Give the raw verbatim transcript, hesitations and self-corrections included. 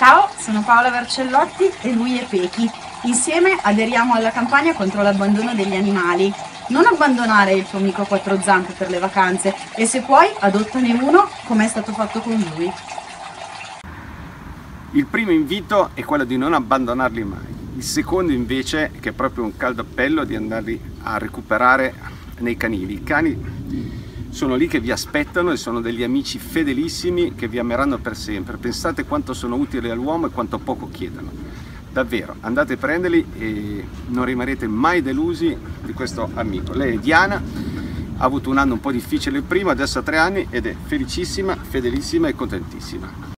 Ciao, sono Paola Vercellotti e lui è Pechi. Insieme aderiamo alla campagna contro l'abbandono degli animali. Non abbandonare il tuo amico a quattro zampe per le vacanze e se puoi adottane uno come è stato fatto con lui. Il primo invito è quello di non abbandonarli mai. Il secondo invece, che è proprio un caldo appello, di andarli a recuperare nei canili. I cani sono lì che vi aspettano e sono degli amici fedelissimi che vi ameranno per sempre. Pensate quanto sono utili all'uomo e quanto poco chiedono. Davvero, andate a prenderli e non rimarrete mai delusi di questo amico. Lei è Diana, ha avuto un anno un po' difficile il primo, adesso ha tre anni ed è felicissima, fedelissima e contentissima.